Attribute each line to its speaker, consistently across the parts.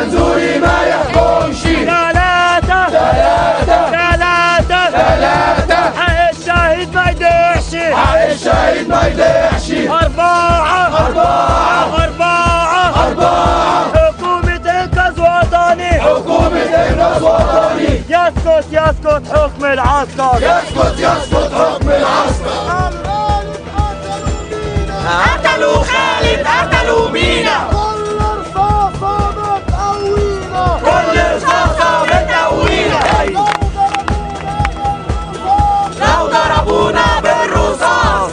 Speaker 1: منظوري ما يحكمش.
Speaker 2: ثلاثة
Speaker 1: ثلاثة
Speaker 2: ثلاثة
Speaker 1: ثلاثة
Speaker 2: حق الشهيد ما يضيعش.
Speaker 1: حق الشهيد ما يضيعش.
Speaker 2: أربعة
Speaker 1: أربعة
Speaker 2: أربعة
Speaker 1: أربعة
Speaker 2: حكومة إنقاذ وطني.
Speaker 1: حكومة إنقاذ وطني.
Speaker 2: يسقط يسقط حكم العسكر.
Speaker 1: يسقط يسقط حكم العسكر.
Speaker 3: قتلوا خالد قتلوا مينا.
Speaker 4: كل رصاصة بتقوينا.
Speaker 3: كل رصاصة بتقوينا. لو ضربونا بالرصاص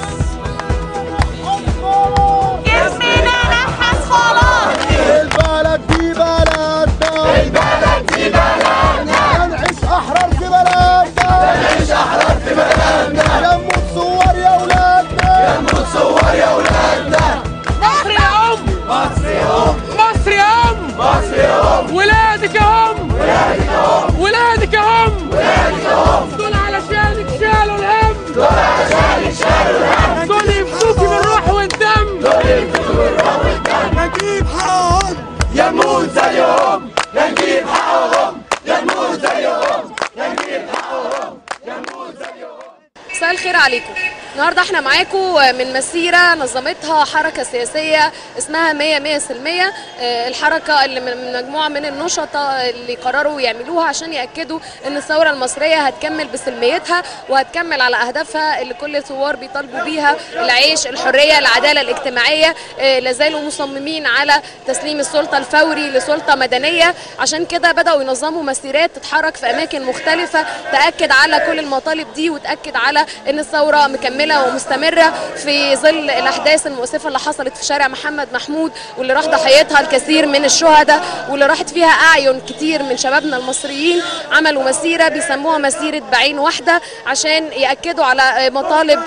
Speaker 3: جسمنا نحس خلاص.
Speaker 4: البلد دي بلدنا.
Speaker 1: البلد دي بلدنا.
Speaker 4: نعيش أحرار في بلدنا.
Speaker 1: نعيش أحرار في بلدنا.
Speaker 4: يموت صور يا ولادنا.
Speaker 1: يموت صور يا ولادنا.
Speaker 3: مصر يا أم.
Speaker 1: مصر يا أم.
Speaker 3: مصر يا أم.
Speaker 1: مصر يا أم.
Speaker 3: ولادك يا أم.
Speaker 1: ولادك يا أم.
Speaker 3: ولادك يا أم.
Speaker 1: ولادك يا أم.
Speaker 3: دول علشانك شالوا الهم.
Speaker 1: دول عشانك شالوا الهم.
Speaker 3: دول يفدوكي بالروح والدم.
Speaker 1: دول ينفذوا بالروح والدم.
Speaker 4: نجيب حقهم.
Speaker 1: يموت زيهم. نجيب حقهم. يموت زيهم. نجيب حقهم. يموت زيهم.
Speaker 5: مساء الخير عليكم. النهارده احنا معاكم من مسيره نظمتها حركه سياسيه اسمها 100 سلميه. الحركه اللي من مجموعه من النشطاء اللي قرروا يعملوها عشان ياكدوا ان الثوره المصريه هتكمل بسلميتها وهتكمل على اهدافها اللي كل الثوار بيطالبوا بيها: العيش، الحريه، العداله الاجتماعيه. لازالوا مصممين على تسليم السلطه الفوري لسلطه مدنيه. عشان كده بداوا ينظموا مسيرات تتحرك في اماكن مختلفه تاكد على كل المطالب دي وتاكد على ان الثوره مكمله ومستمره في ظل الاحداث المؤسفه اللي حصلت في شارع محمد محمود واللي راح ضحيتها الكثير من الشهداء واللي راحت فيها اعين كتير من شبابنا المصريين. عملوا مسيره بيسموها مسيره بعين واحده عشان ياكدوا على مطالب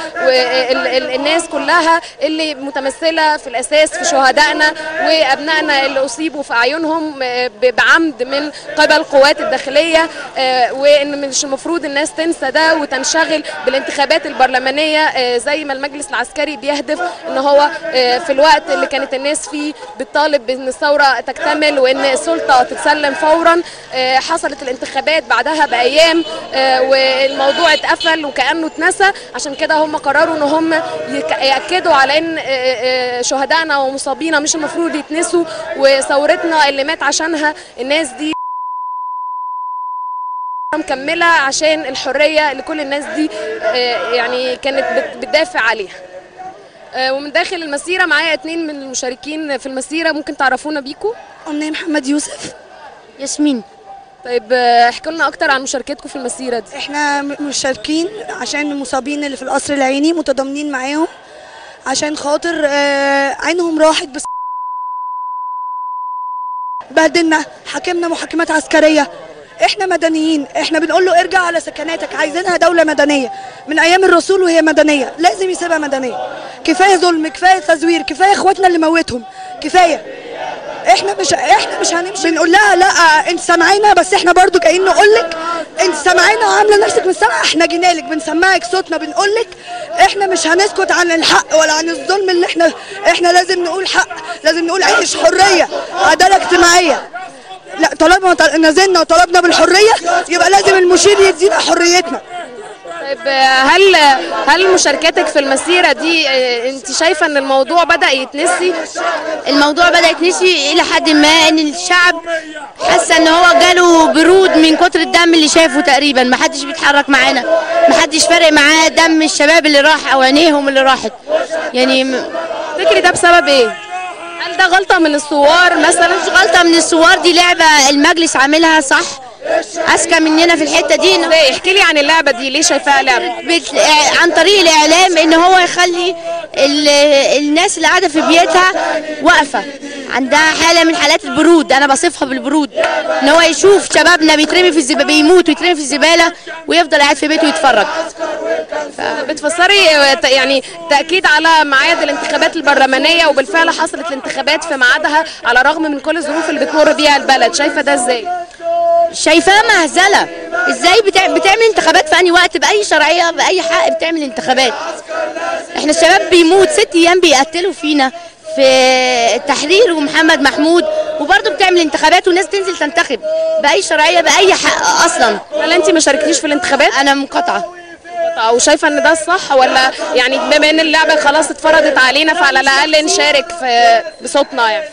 Speaker 5: الناس كلها اللي متمثله في الاساس في شهدائنا وابنائنا اللي اصيبوا في اعينهم بعمد من قبل القوات الداخليه. وان مش المفروض الناس تنسى ده وتنشغل بالانتخابات البرلمانيه زي ما المجلس العسكري بيهدف ان هو في الوقت اللي كانت الناس فيه بتطالب بان الثوره تكتمل وان السلطه تتسلم فورا. حصلت الانتخابات بعدها بايام والموضوع اتقفل وكانه اتنسى. عشان كده هم قرروا ان هم ياكدوا على ان شهدائنا ومصابينا مش المفروض يتنسوا وثورتنا اللي مات عشانها الناس دي مكمله عشان الحريه اللي كل الناس دي يعني كانت بتدافع عليها. ومن داخل المسيره معايا 2 من المشاركين في المسيره، ممكن تعرفونا بيكم؟
Speaker 6: أمنية محمد يوسف.
Speaker 5: ياسمين. طيب احكوا لنا اكتر عن مشاركتكم في المسيره دي.
Speaker 6: احنا مشاركين عشان المصابين اللي في القصر العيني متضامنين معاهم عشان خاطر عينهم راحت بس بهدلنا حاكمنا محاكمات عسكريه. احنا مدنيين، احنا بنقول له ارجع على سكناتك، عايزينها دولة مدنية من ايام الرسول وهي مدنية، لازم يسيبها مدنية. كفاية ظلم، كفاية تزوير، كفاية اخواتنا اللي موتهم، كفاية. احنا مش هنمشي بنقول لها لا انت سامعينا، بس احنا برضو جايين نقول لك انت سامعينا وعامله نفسك مش سامعه. احنا جينا لك بنسمعك صوتنا، بنقول لك احنا مش هنسكت عن الحق ولا عن الظلم اللي احنا لازم نقول حق، لازم نقول عيش، حرية، عدالة اجتماعية. لا طالما نزلنا وطلبنا بالحريه يبقى لازم المشير يدينا حريتنا.
Speaker 5: طيب هل مشاركتك في المسيره دي انت شايفه ان الموضوع بدا يتنسي؟
Speaker 7: الموضوع بدا يتنسي الى حد ما، ان الشعب حس ان هو جاله برود من كتر الدم اللي شافه تقريبا. ما حدش بيتحرك معانا، ما حدش فارق معاه دم الشباب اللي راح او عينيهم اللي راحت. يعني
Speaker 5: تفتكري ده بسبب ايه؟ هل ده غلطه من الثوار مثلا؟
Speaker 7: مش غلطه من الثوار، دي لعبه المجلس عاملها صح، اذكى مننا في الحته دي.
Speaker 5: ازاي؟ احكي لي عن اللعبه دي، ليه شايفاها لعبه؟
Speaker 7: عن طريق الاعلام، ان هو يخلي الناس اللي قاعده في بيتها واقفه عندها حاله من حالات البرود، انا بصفها بالبرود، ان هو يشوف شبابنا بيترمي في الزباله، بيموت ويترمي في الزباله ويفضل قاعد في بيته يتفرج.
Speaker 5: بتفسري يعني تاكيد على ميعاد الانتخابات البرلمانيه، وبالفعل حصلت الانتخابات في ميعادها على الرغم من كل الظروف اللي بتمر بيها البلد، شايفه ده ازاي؟
Speaker 7: شايفاه مهزله. ازاي بتعمل انتخابات في انهي وقت باي شرعيه باي حق بتعمل انتخابات؟ احنا الشباب بيموت 6 ايام بيقتلوا فينا في التحرير ومحمد محمود، وبرضه بتعمل انتخابات والناس تنزل تنتخب باي شرعيه باي حق اصلا.
Speaker 5: هل انت ما شاركتيش في الانتخابات؟
Speaker 7: انا منقطعه.
Speaker 5: او شايفه ان ده الصح، ولا يعني بما ان اللعبه خلاص اتفرضت علينا فعلى الاقل نشارك بصوتنا يعني؟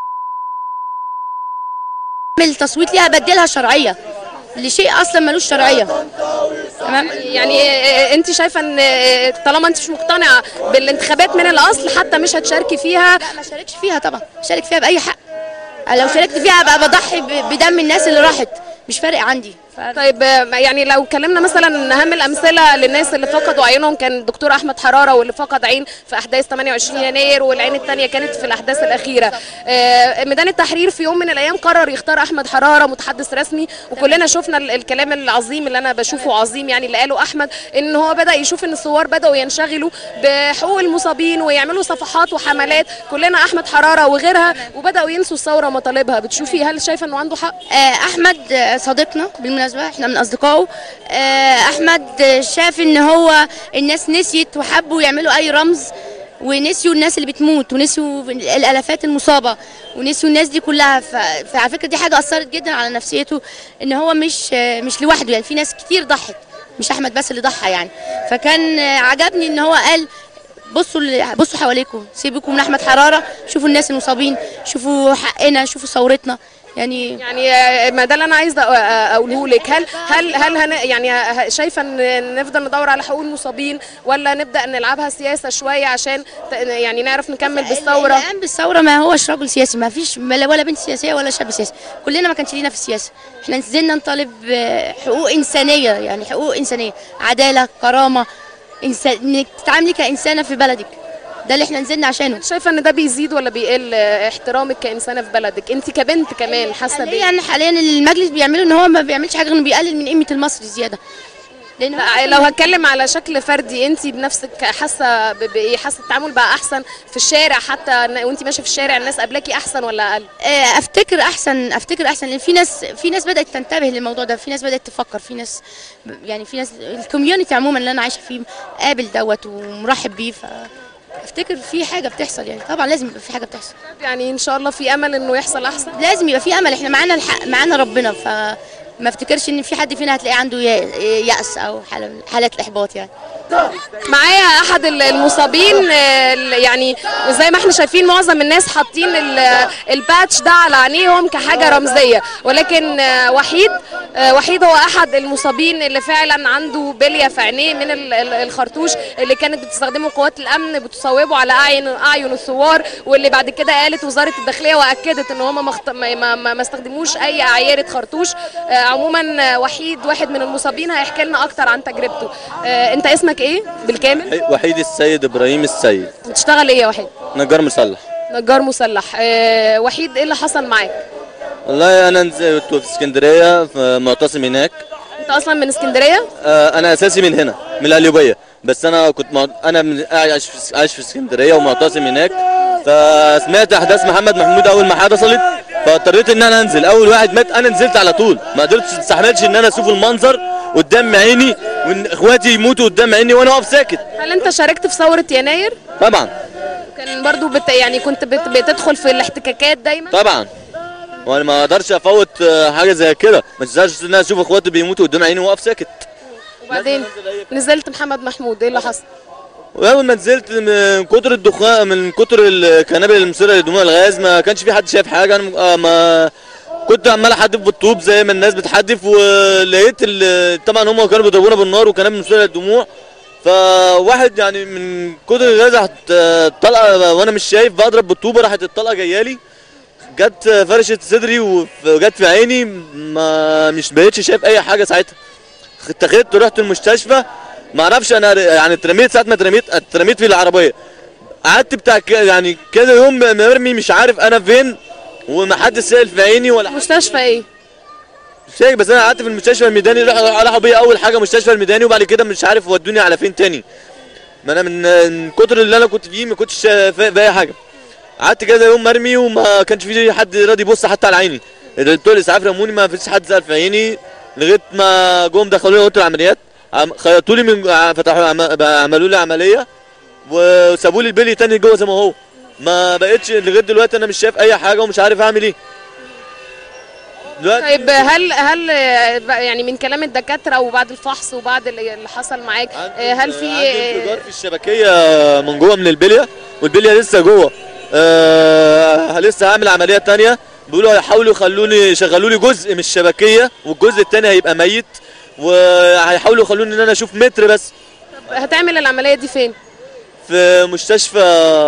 Speaker 7: اعمل تصويت ليها بدلها شرعيه لشيء اصلا ملوش شرعيه.
Speaker 5: تمام. يعني انت شايفه ان طالما انت مش مقتنعه بالانتخابات من الاصل حتى مش هتشاركي فيها؟
Speaker 7: لا ما شاركش فيها طبعا، شارك فيها باي حق. لو شاركت فيها ابقى بضحي بدم الناس اللي راحت، مش فارق عندي.
Speaker 5: طيب يعني لو اتكلمنا مثلا اهم الامثله للناس اللي فقدوا عينهم كان الدكتور احمد حراره، واللي فقد عين في احداث 28 يناير، والعين الثانيه كانت في الاحداث الاخيره. ميدان التحرير في يوم من الايام قرر يختار احمد حراره متحدث رسمي، وكلنا شفنا الكلام العظيم اللي انا بشوفه عظيم يعني اللي قاله احمد، ان هو بدا يشوف ان الثوار بداوا ينشغلوا بحقوق المصابين ويعملوا صفحات وحملات كلنا احمد حراره وغيرها، وبداوا ينسوا الثوره ومطالبها. بتشوفي هل شايفه انه عنده حق؟
Speaker 7: احمد صديقنا بالمناسبه، احنا من اصدقائه. احمد شاف ان هو الناس نسيت وحبوا يعملوا اي رمز، ونسيوا الناس اللي بتموت، ونسيوا الالافات المصابه، ونسيوا الناس دي كلها. فعلى فكره دي حاجه اثرت جدا على نفسيته، ان هو مش لوحده، يعني في ناس كتير ضحت، مش احمد بس اللي ضحى يعني. فكان عجبني ان هو قال بصوا حواليكم، سيبكم من احمد حراره، شوفوا الناس المصابين، شوفوا حقنا، شوفوا ثورتنا. يعني
Speaker 5: ما ده اللي انا عايزه اقوله لك. هل يعني شايفه ان نفضل ندور على حقوق المصابين، ولا نبدا نلعبها سياسه شويه عشان يعني نعرف نكمل بالثوره؟
Speaker 7: الان بالثوره ما هوش رجل سياسي، ما فيش ولا بنت سياسيه ولا شاب سياسي، كلنا ما كانش لينا في السياسه. احنا نزلنا نطالب حقوق انسانيه، يعني حقوق انسانيه، عداله، كرامه، انك تتعاملي كانسانه في بلدك. ده اللي احنا نزلنا عشانه.
Speaker 5: شايفه ان ده بيزيد ولا بيقل احترامك كانسانه في بلدك؟ انت كبنت كمان حاسه بيه؟
Speaker 7: يعني حاليا المجلس بيعمله ان هو ما بيعملش حاجه غير انه بيقلل من قيمه المصري زياده.
Speaker 5: لأن لو هتكلم على شكل فردي، انت بنفسك حاسه بايه؟ حاسه التعامل بقى احسن في الشارع، حتى وانت ماشيه في الشارع الناس قبلكي احسن ولا اقل؟
Speaker 7: افتكر احسن لان في ناس بدات تنتبه للموضوع ده، في ناس بدات تفكر، في ناس الكوميونتي عموما اللي انا عايشه فيه قابل دوت ومرحب بيه. افتكر في حاجه بتحصل، يعني طبعا لازم يبقى في حاجه بتحصل.
Speaker 5: يعني ان شاء الله في امل انه يحصل احسن؟
Speaker 7: لازم يبقى في امل، احنا معانا الحق، معانا ربنا، فما افتكرش ان في حد فينا هتلاقيه عنده يأس او حالات الاحباط يعني.
Speaker 5: معايا احد المصابين، يعني زي ما احنا شايفين معظم الناس حاطين الباتش ده على عينيهم كحاجه رمزيه، ولكن وحيد هو احد المصابين اللي فعلا عنده بليه في عينيه من الخرطوش اللي كانت بتستخدمه قوات الامن بتصوبه على اعين الثوار، واللي بعد كده قالت وزاره الداخليه واكدت ان هم ما استخدموش اي اعيره خرطوش. عموما وحيد واحد من المصابين هيحكي لنا اكتر عن تجربته. انت اسمك ايه بالكامل؟
Speaker 8: وحيد السيد ابراهيم السيد.
Speaker 5: بتشتغل ايه يا وحيد؟
Speaker 8: نجار مسلح.
Speaker 5: نجار مسلح. وحيد ايه اللي حصل معاك؟
Speaker 8: والله انا نزلت في اسكندريه في معتصم هناك.
Speaker 5: انت اصلا من اسكندريه؟
Speaker 8: انا اساسي من هنا من القليوبيه، بس انا كنت عايش في اسكندريه ومعتصم هناك، فسمعت احداث محمد محمود اول ما حصلت، فاضطريت ان انا انزل. اول واحد مات انا نزلت على طول، ما قدرتش استحملش ان انا اشوف المنظر قدام عيني وان اخواتي يموتوا قدام عيني وانا واقف ساكت.
Speaker 5: هل انت شاركت في ثوره يناير؟
Speaker 8: طبعا.
Speaker 5: كان برضو يعني كنت بتدخل في الاحتكاكات دايما؟
Speaker 8: طبعا، وانا ما اقدرش افوت حاجه زي كده، ما تقدرش ان انا اشوف اخواتي بيموتوا قدام عيني واقف ساكت.
Speaker 5: وبعدين نزلت محمد محمود، ايه اللي حصل؟
Speaker 8: واول ما نزلت من كتر الدخان، من كتر القنابل المثيره لدموع الغاز، ما كانش في حد شايف حاجه. انا ما كنت عمال احدف بالطوب زي ما الناس بتحدف، ولقيت طبعا هم كانوا بيضربونا بالنار وقنابل مثيره للدموع، فواحد يعني من كتر الغاز راحت طلقه وانا مش شايف، بضرب بالطوبه راحت الطلقه جايالي، جت فرشت صدري وجت في عيني، ما مش بقيتش شايف اي حاجه ساعتها. اتخذت ورحت المستشفى، ما اعرفش انا يعني اترميت، ساعه ما اترميت في العربيه، قعدت بتاع يعني كذا يوم مرمي مش عارف انا فين، وما حدش سائل في عيني ولا
Speaker 5: مستشفى ايه؟
Speaker 8: مش فاكر، بس انا قعدت في المستشفى الميداني، راحوا بيا اول حاجه مستشفى الميداني، وبعد كده مش عارف ودوني على فين تاني. ما انا من كتر اللي انا كنت فيه ما كنتش فاهم اي حاجه. قعدت كذا يوم مرمي وما كانش في حد راضي يبص حتى على عيني. بتوع الاسعاف رموني، ما فيش حد سال في عيني، لغايه ما جم دخلوني اوضه العمليات، خيطوا لي من فتحوا عملوا لي عمليه وسابوا لي البلي تاني جوه زي ما هو. ما بقتش لغايه دلوقتي انا مش شايف اي حاجه ومش عارف اعمل ايه دلوقتي.
Speaker 5: طيب هل يعني من كلام الدكاتره وبعد الفحص وبعد اللي حصل معاك هل في
Speaker 8: عندي انفجار في الشبكيه من جوه من البليه، والبليه لسه جوه. لسه هعمل عمليه تانية، بيقولوا هيحاولوا يشغلوا لي جزء من الشبكيه والجزء التاني هيبقى ميت، وهيحاولوا يخلوني ان انا اشوف متر بس.
Speaker 5: طب هتعمل العمليه دي فين؟
Speaker 8: في مستشفى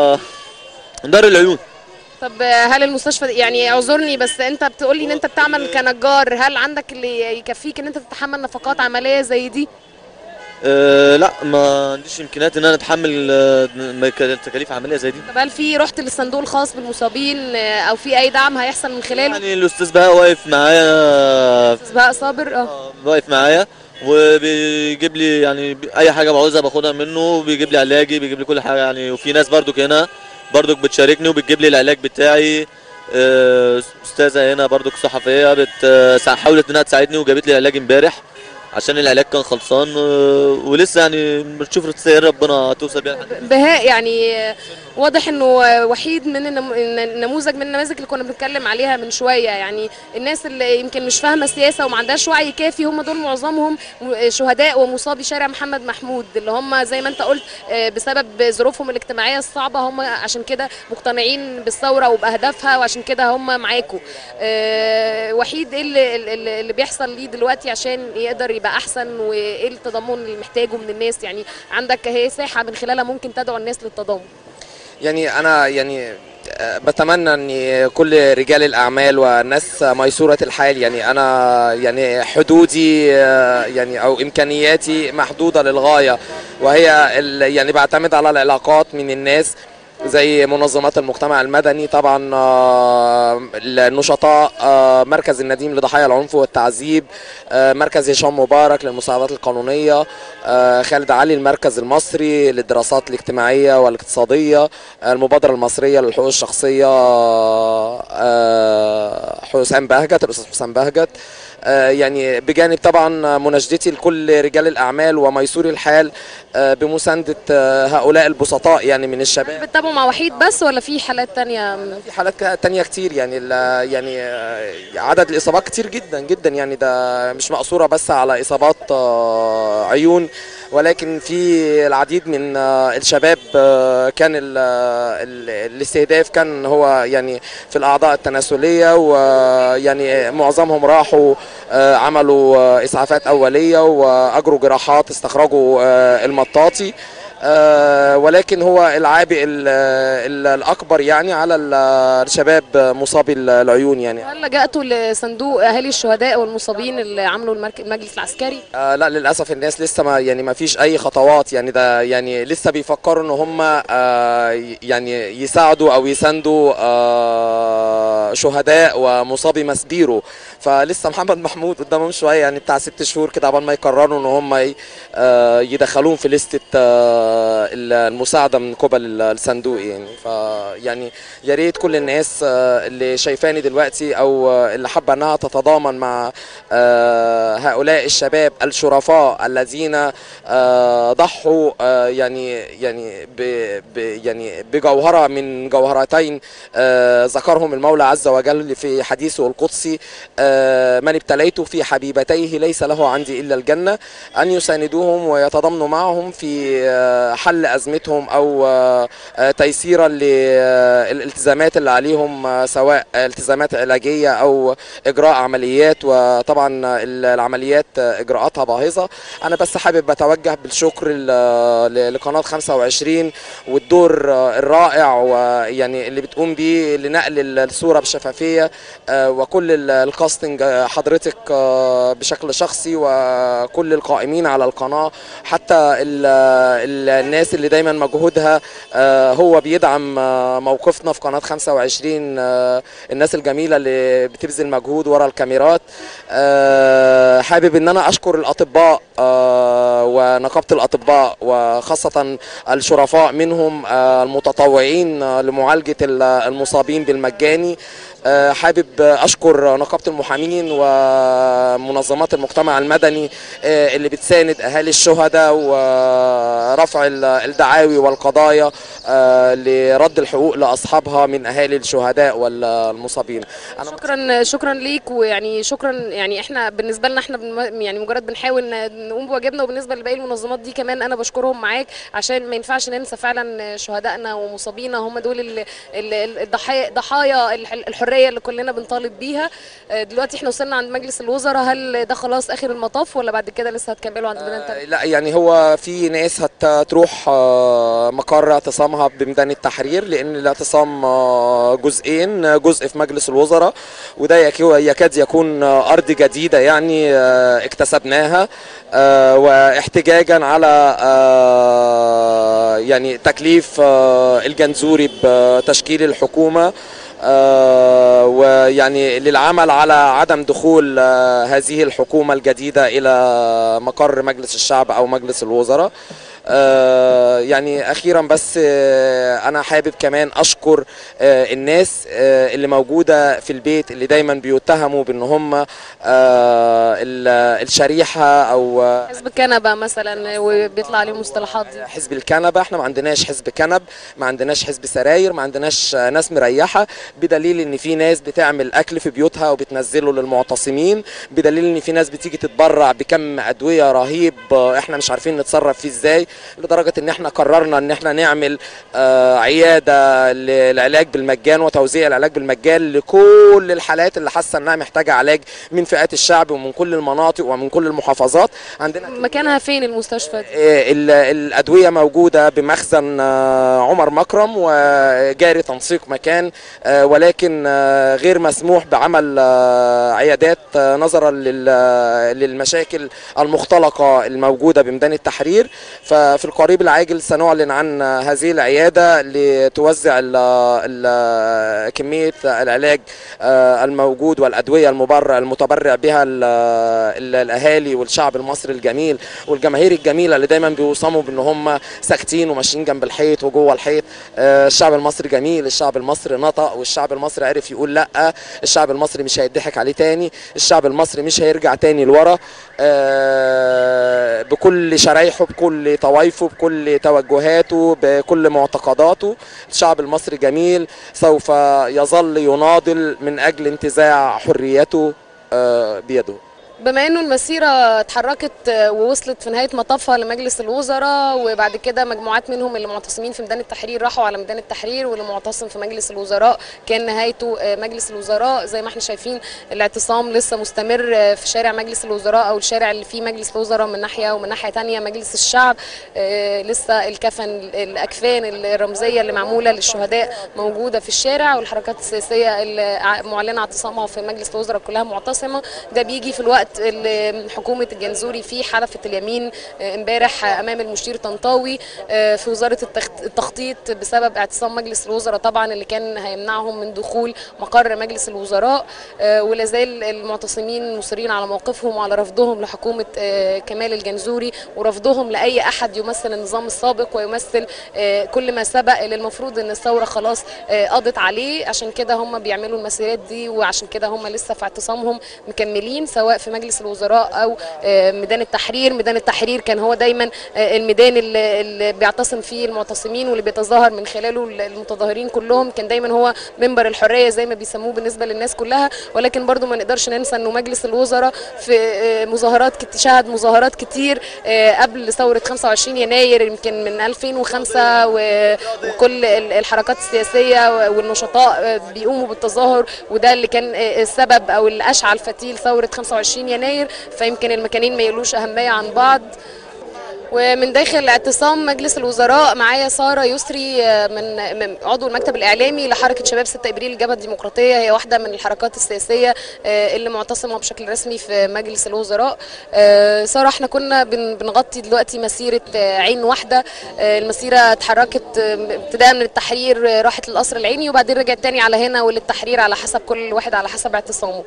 Speaker 8: دار العيون.
Speaker 5: طب هل المستشفى يعني اعذرني بس انت بتقولي ان انت بتعمل كنجار، هل عندك اللي يكفيك ان انت تتحمل نفقات عمليه زي دي؟
Speaker 8: لا ما عنديش امكانيات ان انا اتحمل تكاليف عمليه زي دي.
Speaker 5: طب هل رحت للصندوق الخاص بالمصابين او في اي دعم هيحصل من خلاله؟
Speaker 8: يعني الاستاذ بهاء واقف معايا.
Speaker 5: استاذ بهاء صابر
Speaker 8: واقف معايا وبيجيب لي يعني اي حاجه بعوزها باخدها منه، بيجيب لي علاجي، بيجيب لي كل حاجه يعني. وفي ناس برضك هنا برضك بتشاركني وبتجيب لي العلاج بتاعي. استاذه هنا برضك صحفيه حاولت انها تساعدني وجابت لي علاج امبارح عشان العلاج كان خلصان، ولسه يعني بنشوف رسائل ربنا هتوصل بيها.
Speaker 5: بهاء يعني واضح انه وحيد من النموذج من النماذج اللي كنا بنتكلم عليها من شويه، يعني الناس اللي يمكن مش فاهمه السياسه وما عندهاش وعي كافي هم دول معظمهم شهداء ومصابي شارع محمد محمود، اللي هم زي ما انت قلت بسبب ظروفهم الاجتماعيه الصعبه، هم عشان كده مقتنعين بالثوره وباهدافها وعشان كده هم معاكم. وحيد ايه اللي بيحصل ليه دلوقتي عشان يقدر يبقى احسن، وايه التضامن اللي محتاجه من الناس؟ يعني عندك هي ساحه من خلالها ممكن تدعو الناس للتضامن.
Speaker 9: يعني انا يعني بتمنى ان كل رجال الاعمال والناس ميسوره الحال، يعني انا يعني حدودي يعني او امكانياتي محدوده للغايه، وهي يعني بعتمد على العلاقات من الناس زي منظمات المجتمع المدني طبعا، النشطاء، مركز النديم لضحايا العنف والتعذيب، مركز هشام مبارك للمساعدات القانونية، خالد علي المركز المصري للدراسات الاجتماعية والاقتصادية، المبادرة المصرية للحقوق الشخصية، حسام بهجت، الأستاذ حسام بهجت. يعني بجانب طبعا مناشدتي لكل رجال الأعمال وميسوري الحال بمساندة هؤلاء البسطاء يعني من الشباب.
Speaker 5: بتتابعوا مع وحيد بس ولا في حالات تانية؟
Speaker 9: في حالات تانية كتير يعني يعني عدد الإصابات كتير جدا جدا، يعني ده مش مقصورة بس على إصابات عيون، ولكن في العديد من الشباب كان الاستهداف كان هو يعني في الأعضاء التناسلية، ويعني معظمهم راحوا عملوا إسعافات أولية وأجروا جراحات، استخرجوا المطاطي، ولكن هو العابئ الأكبر يعني على الشباب مصابي العيون. يعني
Speaker 5: هل لجأتوا لصندوق أهالي الشهداء والمصابين اللي عملوا المجلس العسكري؟
Speaker 9: لا للأسف الناس لسه ما فيش أي خطوات، يعني ده يعني لسه بيفكروا إن هم يعني يساعدوا أو يساندوا شهداء ومصابي مسبيرو، فلسه محمد محمود قدامهم شوية يعني بتاع 6 شهور كده عبال ما يقرروا إن هم يدخلوهم في لستة المساعدة من قبل الصندوق يعني. فيعني يا ريت كل الناس اللي شايفاني دلوقتي او اللي حابة انها تتضامن مع هؤلاء الشباب الشرفاء الذين ضحوا يعني بجوهرة من جوهرتين ذكرهم المولى عز وجل في حديثه القدسي: من ابتليت في حبيبتيه ليس له عندي إلا الجنة، أن يساندوهم ويتضامنوا معهم في حل أزمتهم أو تيسيرا للالتزامات اللي عليهم، سواء التزامات علاجية أو إجراء عمليات، وطبعا العمليات إجراءاتها باهظة. أنا بس حابب أتوجه بالشكر لقناة 25 والدور الرائع ويعني اللي بتقوم بيه لنقل الصورة بشفافية، وكل الكاستنج حضرتك بشكل شخصي وكل القائمين على القناة، حتى الناس اللي دايما مجهودها هو بيدعم موقفنا في قناة 25، الناس الجميلة اللي بتبذل مجهود ورا الكاميرات. حابب ان انا اشكر الاطباء ونقابة الأطباء وخاصة الشرفاء منهم المتطوعين لمعالجة المصابين بالمجاني. حابب أشكر نقابة المحامين ومنظمات المجتمع المدني اللي بتساند أهالي الشهداء ورفع الدعاوي والقضايا لرد الحقوق لأصحابها من أهالي الشهداء والمصابين.
Speaker 5: شكرا ليك، ويعني شكرا، يعني احنا بالنسبه لنا احنا يعني مجرد بنحاول نقوم بواجبنا، وبالنسبه لباقي المنظمات دي كمان انا بشكرهم معاك، عشان ما ينفعش ننسى فعلا شهدائنا ومصابينا، هم دول ضحايا الحريه اللي كلنا بنطالب بيها. دلوقتي احنا وصلنا عند مجلس الوزراء، هل ده خلاص اخر المطاف ولا بعد كده لسه هتكملوا عند ميدان التحرير؟
Speaker 9: لا، يعني هو في ناس هتروح مقر اعتصامها بميدان التحرير، لان الاعتصام جزئين، جزء في مجلس الوزراء وده يكاد يكون ارض جديده يعني اكتسبناها، واحتجاجا على يعني تكليف الجنزوري بتشكيل الحكومه، ويعني للعمل على عدم دخول هذه الحكومة الجديدة إلى مقر مجلس الشعب أو مجلس الوزراء. يعني أخيرا بس أنا حابب كمان أشكر الناس اللي موجودة في البيت، اللي دايما بيتهموا بأن هم الشريحة أو
Speaker 5: حزب الكنبة مثلا، وبيطلع عليهم مصطلحات دي.
Speaker 9: حزب الكنبة، احنا ما عندناش حزب كنب، ما عندناش حزب سراير، ما عندناش ناس مريحة، بدليل ان في ناس بتعمل اكل في بيوتها وبتنزله للمعتصمين، بدليل ان في ناس بتيجي تتبرع بكم ادوية رهيب احنا مش عارفين نتصرف فيه ازاي، لدرجة ان احنا قررنا ان احنا نعمل عيادة للعلاج بالمجان وتوزيع العلاج بالمجان لكل الحالات اللي حاسة انها محتاجة علاج من فئات الشعب ومن كل المناطق ومن كل المحافظات. عندنا
Speaker 5: مكانها فين المستشفى دي؟
Speaker 9: الادوية موجودة بمخزن عمر مكرم، وجاري تنسيق مكان، ولكن غير مسموح بعمل عيادات نظرا للمشاكل المختلقة الموجودة بميدان التحرير. ففي القريب العاجل سنعلن عن هذه العيادة لتوزع كمية العلاج الموجود والأدوية المتبرع بها الأهالي والشعب المصري الجميل والجماهير الجميلة اللي دايما بيوصموا بأن هم ساكتين وماشيين جنب الحيط وجوه الحيط. الشعب المصري جميل، الشعب المصري نطق، والشعب المصري عرف يقول لا، الشعب المصري مش هيضحك عليه تاني، الشعب المصري مش هيرجع تاني لورا، بكل شرايحه، بكل طوائفه، بكل توجهاته، بكل معتقداته. الشعب المصري جميل، سوف يظل يناضل من أجل انتزاع حريته بيده.
Speaker 5: بما انه المسيره اتحركت ووصلت في نهايه مطافها لمجلس الوزراء، وبعد كده مجموعات منهم اللي معتصمين في ميدان التحرير راحوا على ميدان التحرير، واللي معتصم في مجلس الوزراء كان نهايته مجلس الوزراء. زي ما احنا شايفين الاعتصام لسه مستمر في شارع مجلس الوزراء، او الشارع اللي فيه مجلس الوزراء من ناحيه، ومن ناحيه ثانيه مجلس الشعب. لسه الاكفان الرمزيه اللي معموله للشهداء موجوده في الشارع، والحركات السياسيه اللي معلنه اعتصامها في مجلس الوزراء كلها معتصمه. ده بيجي في الوقت اللي حكومه الجنزوري في حلفة اليمين امبارح امام المشير طنطاوي في وزاره التخطيط بسبب اعتصام مجلس الوزراء طبعا اللي كان هيمنعهم من دخول مقر مجلس الوزراء. ولا زال المعتصمين مصرين على موقفهم وعلى رفضهم لحكومه كمال الجنزوري، ورفضهم لاي احد يمثل النظام السابق ويمثل كل ما سبق اللي المفروض ان الثوره خلاص قضت عليه. عشان كده هم بيعملوا المسيرات دي، وعشان كده هم لسه في اعتصامهم مكملين، سواء في مجلس الوزراء او ميدان التحرير. ميدان التحرير كان هو دايما الميدان اللي بيعتصم فيه المعتصمين واللي بيتظاهر من خلاله المتظاهرين كلهم، كان دايما هو منبر الحريه زي ما بيسموه بالنسبه للناس كلها. ولكن برضو ما نقدرش ننسى انه مجلس الوزراء في شهد مظاهرات كتير قبل ثوره 25 يناير يمكن من 2005، وكل الحركات السياسيه والنشطاء بيقوموا بالتظاهر، وده اللي كان السبب او اللي اشعل فتيل ثوره 25 يناير. فيمكن المكانين ما يقولوش اهميه عن بعض. ومن داخل اعتصام مجلس الوزراء معايا سارة يسري من عضو المكتب الإعلامي لحركة شباب 6 إبريل الجبهة الديمقراطية. هي واحدة من الحركات السياسية اللي معتصمة بشكل رسمي في مجلس الوزراء. سارة، احنا كنا بنغطي دلوقتي مسيرة عين واحدة. المسيرة اتحركت ابتداء من التحرير، راحت للقصر العيني وبعدين رجعت تاني على هنا وللتحرير، على حسب كل واحد على حسب اعتصامه.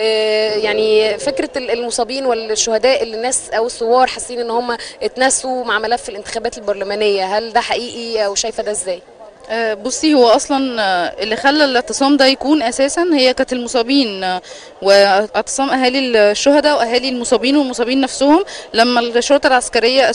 Speaker 5: يعني فكرة المصابين والشهداء اللي الناس أو الثوار حاسين إن هم اتنسوا مع ملف الانتخابات البرلمانية، هل ده حقيقي أو شايفة ده ازاي؟
Speaker 10: بصي، هو اصلا اللي خلى الاعتصام ده يكون اساسا هي كانت المصابين واعتصام اهالي الشهداء واهالي المصابين والمصابين نفسهم. لما الشرطه العسكريه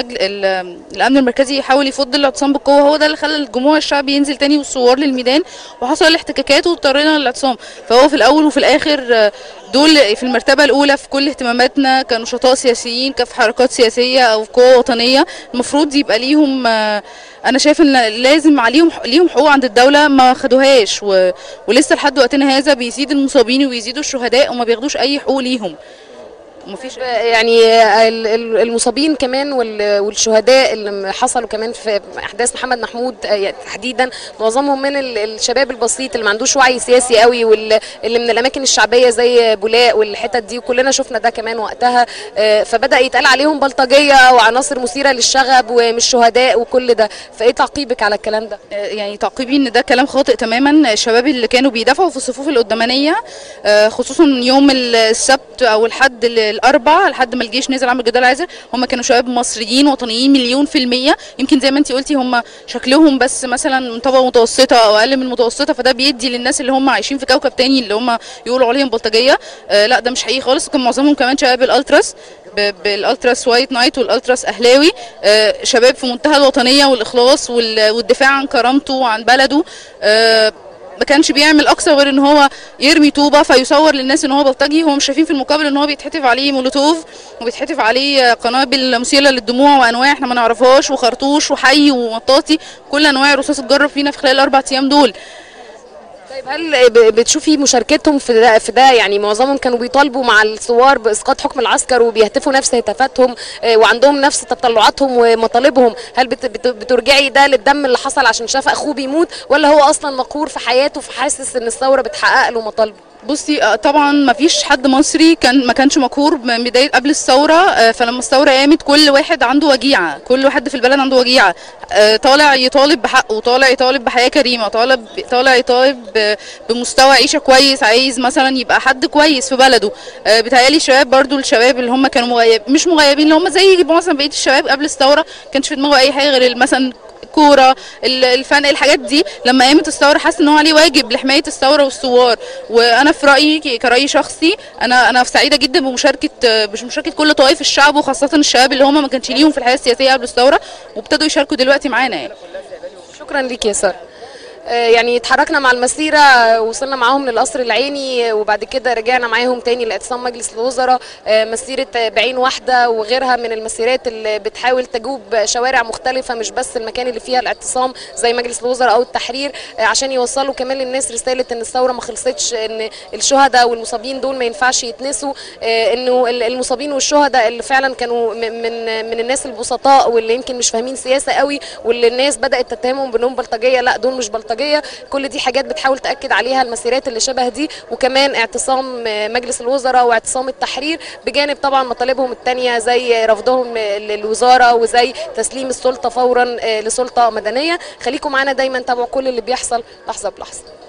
Speaker 10: الامن المركزي يحاول يفض الاعتصام بالقوه، هو ده اللي خلى الجموع الشعبي ينزل تاني والثوار للميدان، وحصل الاحتكاكات واضطرينا للاعتصام. فهو في الاول وفي الاخر دول في المرتبه الاولى في كل اهتماماتنا كنشطاء سياسيين، كفي حركات سياسيه او في قوى وطنيه. المفروض يبقى ليهم، انا شايف ان لازم ليهم حقوق عند الدوله ما خدوهاش، ولسه لحد وقتنا هذا بيزيد المصابين وبيزيدوا الشهداء وما بياخدوش اي حقوق ليهم.
Speaker 5: مفيش يعني المصابين كمان والشهداء اللي حصلوا كمان في احداث محمد محمود تحديدا، معظمهم من الشباب البسيط اللي ما عندوش وعي سياسي قوي، واللي من الاماكن الشعبيه زي بولاق والحتت دي، وكلنا شفنا ده كمان وقتها. فبدا يتقال عليهم بلطجيه وعناصر مثيره للشغب ومش شهداء وكل ده. فايه تعقيبك على الكلام ده؟
Speaker 10: يعني تعقيبي ان ده كلام خاطئ تماما. الشباب اللي كانوا بيدافعوا في الصفوف القدامانيه خصوصا يوم السبت او الحد الاربع لحد ما الجيش نزل عمل جدال عازر، هم كانوا شباب مصريين وطنيين مليون في المية. يمكن زي ما انت قلتي هم شكلهم بس مثلا من طبقه متوسطه او اقل من المتوسطه، فده بيدي للناس اللي هم عايشين في كوكب تاني اللي هم يقولوا عليهم بلطجيه. لا، ده مش حقيقي خالص. كان معظمهم كمان شباب الالتراس، بالالتراس وايت نايت والالتراس اهلاوي، شباب في منتهى الوطنيه والاخلاص والدفاع عن كرامته وعن بلده. ما كانش بيعمل اكثر غير ان هو يرمي طوبه فيصور للناس ان هو بلطجي. هو مش شايفين في المقابل ان هو بيتحتف عليه مولوتوف وبيتحتف عليه قنابل مسيله للدموع وانواع احنا ما نعرفهاش وخرطوش وحي ومطاطي، كل انواع الرصاص اتجرب فينا في خلال ال4 ايام دول.
Speaker 5: طيب، هل بتشوفي مشاركتهم في ده؟ يعني معظمهم كانوا بيطالبوا مع الثوار باسقاط حكم العسكر وبيهتفوا نفس هتافاتهم وعندهم نفس تطلعاتهم ومطالبهم. هل بترجعي ده للدم اللي حصل عشان شاف اخوه بيموت، ولا هو اصلا مقهور في حياته فحاسس ان الثوره بتحقق له مطالبه؟
Speaker 10: بصي، طبعا ما فيش حد مصري ما كانش مقهور من بدايه قبل الثوره. فلما الثوره قامت كل واحد عنده وجيعه، كل واحد في البلد عنده وجيعه، طالع يطالب بحقه، طالع يطالب بحياه كريمه، طالع يطالب بمستوى عيشه كويس، عايز مثلا يبقى حد كويس في بلده. بتهيالي الشباب برضو، الشباب اللي هم كانوا مش مغيبين، اللي هم زي معظم بقيه الشباب قبل الثوره، كانش في دماغه اي حاجه غير مثلا الكوره، الفن، الحاجات دي. لما قامت الثوره حاسس ان هو عليه واجب لحمايه الثوره والثوار. وانا في رايي كراي شخصي، انا سعيده جدا بمشاركه كل طوائف الشعب، وخاصه الشباب اللي هم ما كانش ليهم في الحياه السياسيه قبل الثوره وابتدوا يشاركوا دلوقتي معانا. يعني
Speaker 5: شكرا ليك يا ساره. يعني اتحركنا مع المسيرة، وصلنا معاهم للقصر العيني وبعد كده رجعنا معاهم تاني لاعتصام مجلس الوزراء. مسيرة بعين واحدة وغيرها من المسيرات اللي بتحاول تجوب شوارع مختلفة، مش بس المكان اللي فيها الاعتصام زي مجلس الوزراء أو التحرير، عشان يوصلوا كمان للناس رسالة إن الثورة ما خلصتش، إن الشهداء والمصابين دول ما ينفعش يتنسوا، إنه المصابين والشهداء اللي فعلا كانوا من الناس البسطاء واللي يمكن مش فاهمين سياسة قوي، واللي الناس بدأت تتهمهم بأنهم بلطجية. لا، دول مش بلطجية. كل دي حاجات بتحاول تأكد عليها المسيرات اللي شبه دي، وكمان اعتصام مجلس الوزراء واعتصام التحرير، بجانب طبعا مطالبهم التانية زي رفضهم للوزارة وزي تسليم السلطة فورا لسلطة مدنية. خليكم معنا دايما، تابعوا كل اللي بيحصل لحظة بلحظة.